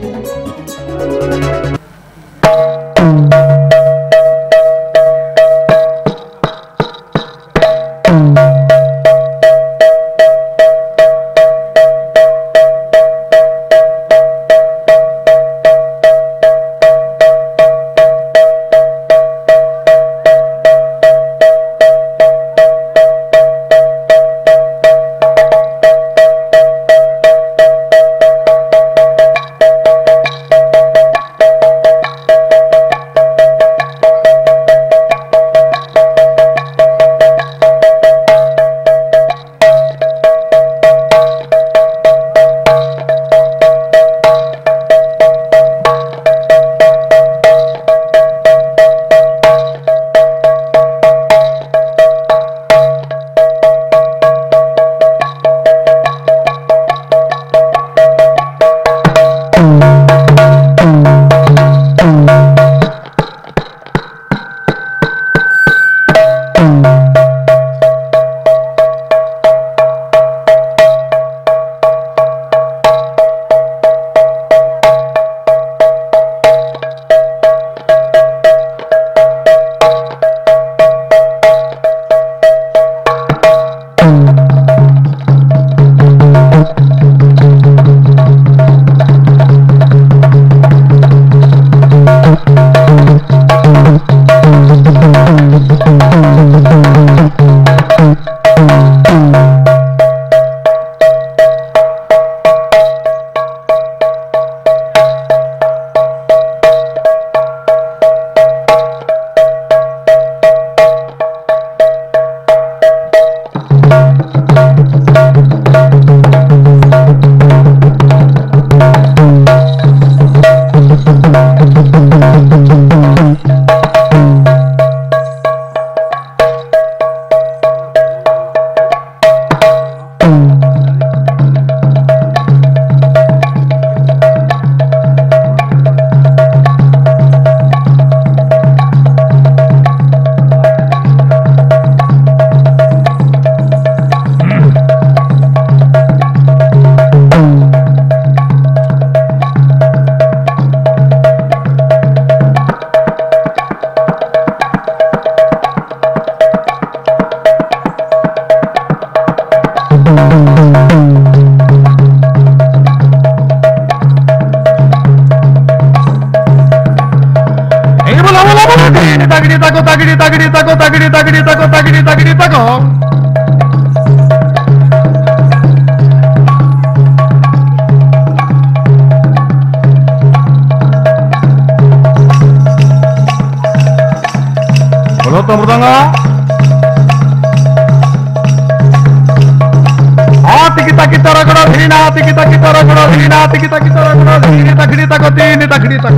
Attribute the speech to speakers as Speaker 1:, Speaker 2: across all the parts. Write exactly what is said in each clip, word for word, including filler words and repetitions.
Speaker 1: tagiri taco tagiri tagiri taco tagiri tagiri taco tagiri tagiri taco. Penonton pertama. Hati kita kita ragora dhina, hati kita kita ragora dhina, hati kita kita ragora dhina, tagiri taco tini tagiri taco.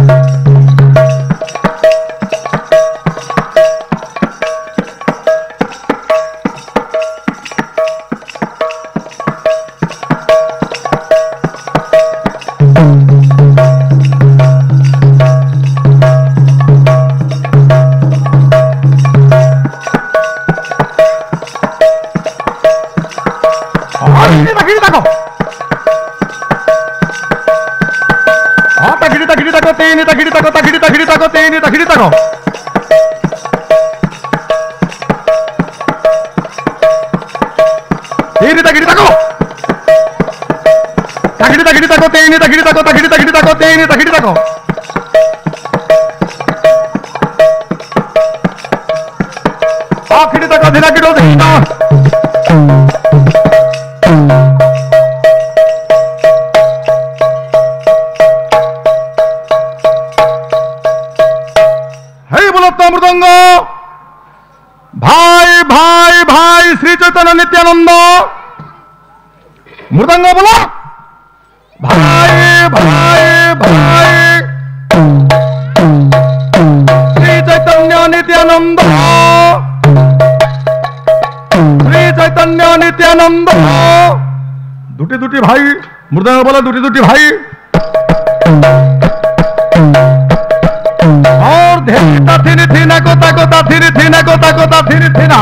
Speaker 1: Tini tagiri taco tagiri tagiri taco tini tagiri taco. Tini tagiri taco. Tagiri tagiri taco tini tagiri taco tagiri tagiri taco tini tagiri taco. Tagiri taco dhina kilo dhina. মৃদঙ্গ ভাই ভাই ভাই শ্রী চৈতন্য নিত্যানন্দ মৃদঙ্গ বলো ভাই ভাই ভাই শ্রী চৈতন্য নিত্যানন্দ শ্রী চৈতন্য নিত্যানন্দ দুটি দুটি ভাই মৃদঙ্গ বলো দুটি দুটি ভাই और धीरे धीरे धीरे कोता कोता धीरे धीरे कोता कोता धीरे धीरे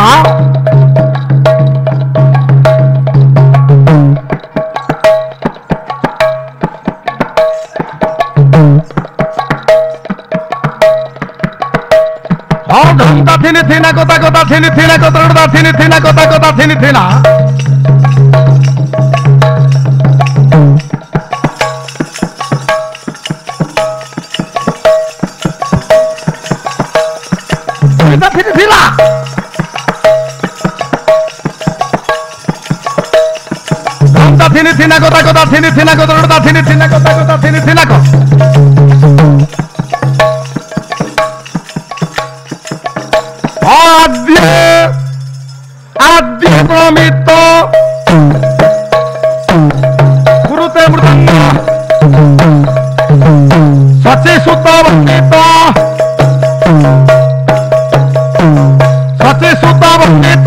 Speaker 1: থিনা কথা কথা থিনি থিনা কথা কথা থিনি থিনা কথা কথা থিনি থিনা এটা থিনি থিনা ধামটা থিনি থিনা কথা কথা থিনি থিনা কথা কথা থিনি থিনা কথা কথা থিনি থিনা কথা आद्य आद्य प्रमित गुरुते मृदंग सचे सुत वंदित सचे सुत वंदित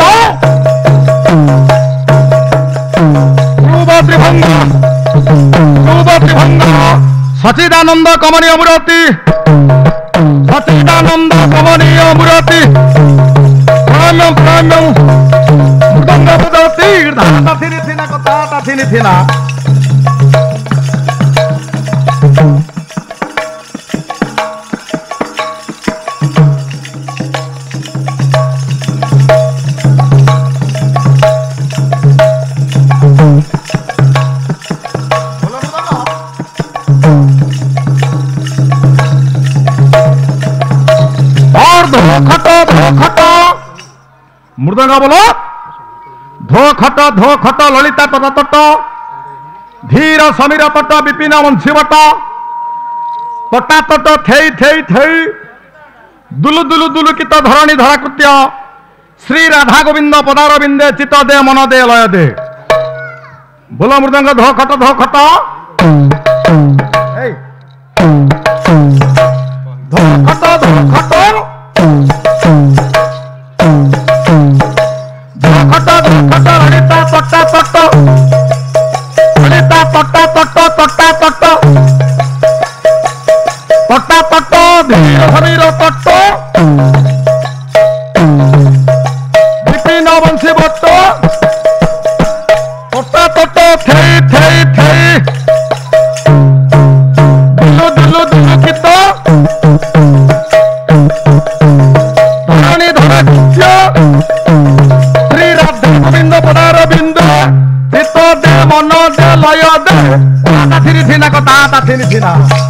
Speaker 1: ध्रुव त्रिभंग ध्रुव त्रिभंग सचिदानंद कमनीय मूर्ति सचिदानंद कमनीय मूर्ति प्रणम्य प्रणम्य मृदंग बदती धाता थिनि थिना कथा थिनि थिना खट धो खट मृदंग बोलो धो खट धो खट ललिता तट तट धीर समीर तट विपिन वंशीवट तटा तट थेई थेई थेई दुलु दुलु दुलु कित धरणी धराकृत्य श्री राधा गोविंद पदार बिंदे चित दे मन दे लय दे बोलो मृदंग धो खट धो खट धो खट धो खट खट ललिता तट्टा तट्ट ललिता तट्टा तट्ट तट्टा तट्ट तट्टा तट्ट धीर समीर तट्ट विपिन वंशीवट तट्टा तट्ट थेई थेई थेई दुलु दुलु दुलु कित धरणी धराकृत्य श्री राधा गोविंद पदार बिंद चित दे मन दे लय दे ता थिनि थिना कथा ता थिनि थिना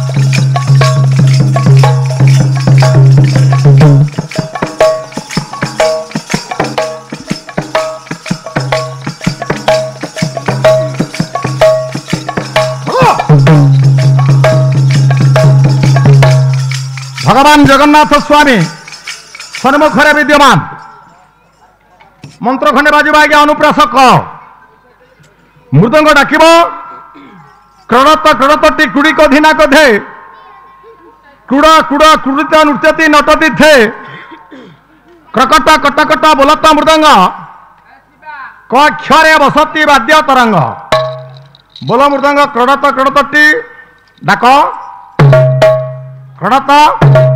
Speaker 1: भगवान जगन्नाथ स्वामी सन्मुखरे विद्यमान मंत्र खंडे बाजिबा आज्ञा अनुप्रासक मृदंग डाकिब क्रड़त क्रड़तटी कुड़ी कधिना कधे कुड़ कुड़ कुड़ित नृत्यति नटति थे क्रकट कटकट बोलत मृदंग कक्षरे बसती वाद्य तरंग बोल मृदंग क्रड़त क्रड़तटी डाक क्रड़त